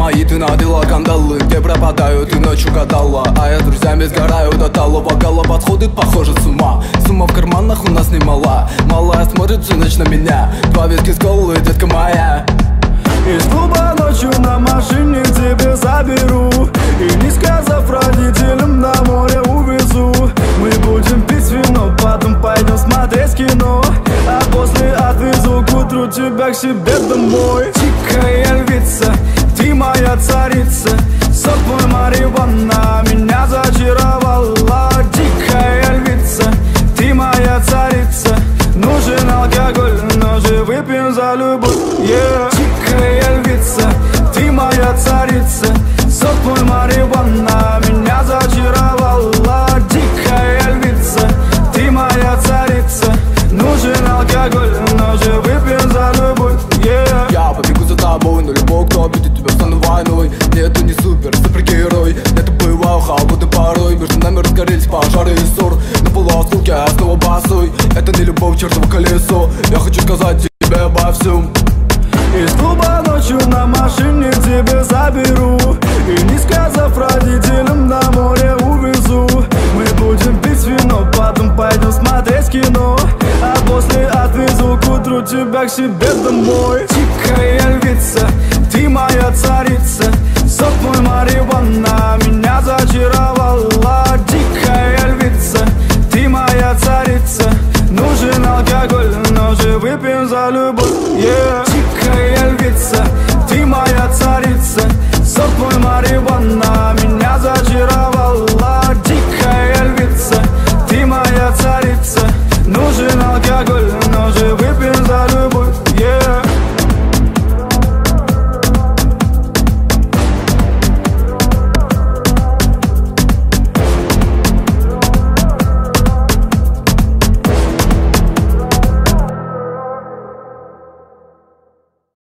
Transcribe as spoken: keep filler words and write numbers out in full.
мои ты надела кандалы, где пропадаю, ты ночью гадала. А я с друзьями сгораю до талого гала. Подходит, похоже, с ума. Сумма в карманах у нас немала. Малая смотрит всю ночь на меня. Два виски с колой, детка моя. Из клуба ночью на машине к тебе заберу, и не сказав родителям, на море увезу. Мы будем пить вино, потом пойдем смотреть кино, а после отвезу к утру тебя к себе домой. Дикая львица, ты моя царица, сок твой марихуана меня зачаровала. Дикая львица, ты моя царица, нужен алкоголь, но же выпьем за любовь, yeah. Дикая львица, ты моя царица, сок твой марихуана меня зачаровала. Дикая львица, ты моя царица, нужен алкоголь, но же выпьем за любовь, yeah. Я побегу за тобой, но любой, кто обидит тебя, стану войной. Нет, ты не супер, супергерой. Это бываю холодный порой. Между нами разгорелись пожары и ссор. На полуосколке я снова босой. Это не любовь, чертово колесо. Я хочу сказать тебе обо всем. Из клуба ночью на машине к тебе заберу, и не сказав родителям, на море увезу. Мы будем пить вино, потом пойдем смотреть кино, а после отвезу к утру тебя к себе домой. Дикая львица,